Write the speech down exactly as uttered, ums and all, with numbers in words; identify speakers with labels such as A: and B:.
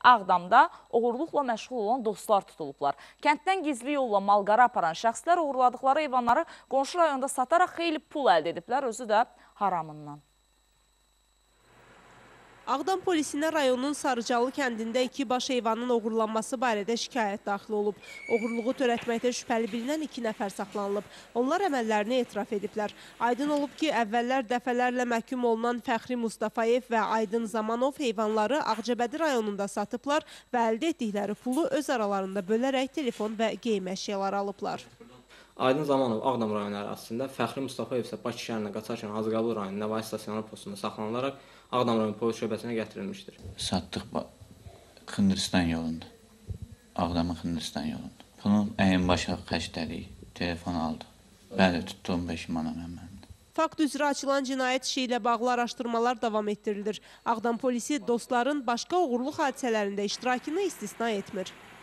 A: Ağdamda oğurluqla məşğul olan dostlar tutulublar. Kənddən gizli yolla malqara aparan şəxslər uğurladıqları heyvanları qonşu rayonda sataraq xeyli pul əldə ediblər, özü də haramından.
B: Ağdam polisinə rayonun Sarıcalı kəndində iki baş heyvanın oğurlanması barədə şikayət daxil olub. Oğurluğu törətməkdə şübhəli bilinən iki nəfər saxlanılıb. Onlar əməllərini etiraf ediblər. Aydın olub ki, əvvəllər dəfələrlə məhkum olunan Fəxri Mustafayev və Aydın Zamanov heyvanları Ağcabədi rayonunda satıblar və əldə etdikləri pulu öz aralarında bölərək telefon və geyim əşyaları alıblar.
C: Aydın Zamanov Ağdam rayonu ərazisində, Fəxri Mustafayev isə Bakı şəhərinə qaçarkən Hacıqabul rayonu Nəvai stasionar postunda saxlanılaraq Ağdam rayon polis şöbəsinə gətirilmişdir.
D: Satdıq Hindistan yolunda, Ağdamın Hindistan yolunda. Bunun əyin başa xərclədik, telefon aldıq. Bəli, tutdu on beş manat məndən.
B: Fakt üzrə açılan cinayət işi ilə bağlı araşdırmalar davam etdirilir. Ağdam polisi dostların başqa uğurluq hadisələrində iştirakını istisna etmir.